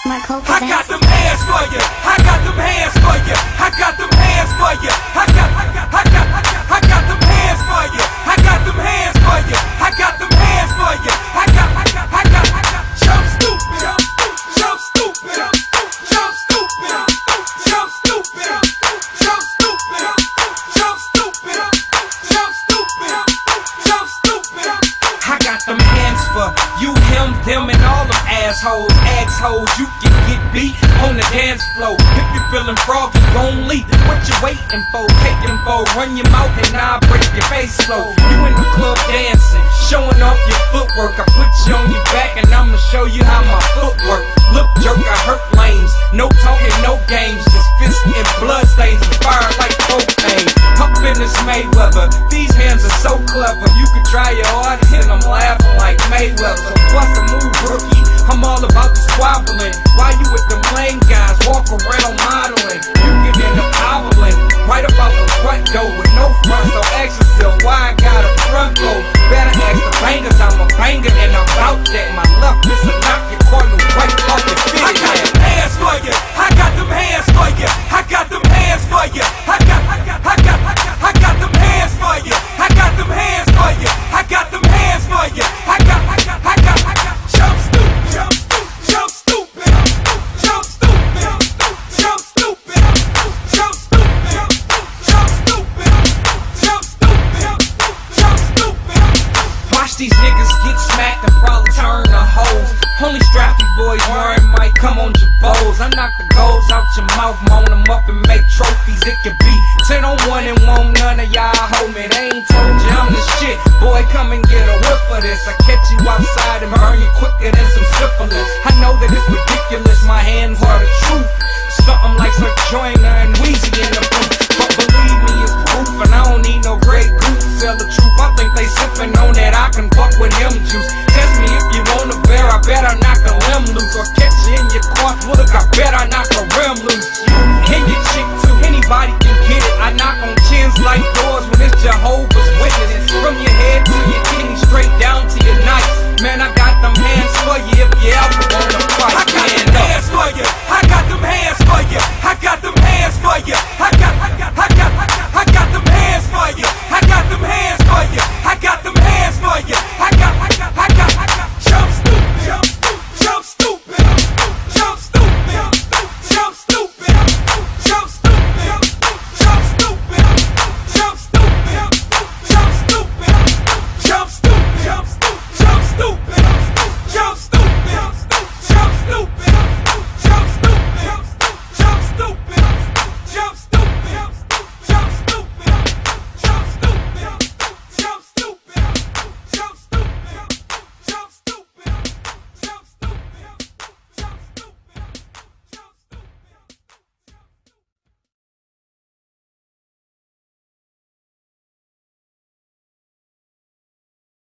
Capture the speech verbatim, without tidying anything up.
My coke is I got them hands for you. I got them hands for you. I got them hands for you. I got, I got, I got, I got, I got them hands for you. I got them hands for you. I got them hands for you. I got, I got, I got, I got. Jump stupid, jump stupid, jump stupid, jump stupid, jump stupid, jump stupid, jump stupid, jump stupid. I got them hands for you, him, them, and all them assholes. Assholes, you can get beat on the dance floor. If you feeling froggy, gon' leap. What you waiting for? Taking for? Run your mouth and I'll break your face slow. You in the club dancing, showing off your footwork. I put you on your back and I'ma show you how my footwork. Look, jerk, I hurt lames. No talking, no games. Just fist and blood stains and fire like propane. Up in this Mayweather, these hands are so clever. You could try your hardest and I'm laughing like Mayweather. So bust a move, rookie. I'm all about the squabbling. Why you with them lame guys walk around modeling? You get in the hobbling right about the front door with no front, so ask yourself why I got a front door. Better ask the bangers, I'm a banger and I'm out that. My left is a knock your corner right off the fit. I got them hands for you. I got them hands for you. I got them hands for you. I got, I got, I got, I got, I got them hands for you. I got them hands for you. I got them hands for you. I got, I got, I got, I got. Jump stupid, jump stupid, jump stupid, jump stupid, jump stupid, jump stupid, jump stupid, jump stupid, jump stupid. Watch these niggas get smacked and probably turn to hoes. Only strappy boys wearing might come on your bows. I knock the goals out your mouth, moan them up and make trophies. It could be ten on one and won't none of y'all hold me. They ain't told you I'm the shit. Boy, come and get a whiff of this. I catch you outside and burn you quicker than some syphilis. I know that it's ridiculous, my hands are the truth. Something like Sir Joyner and Weezy in the booth. But believe me, it's proof, and I don't need no Grey Goose. Tell the truth, I think they sippin' on that I can fuck with him juice. Test me if you want a bear, I bet I knock a limb loose. Or catch you in your car, look, I bet I knock a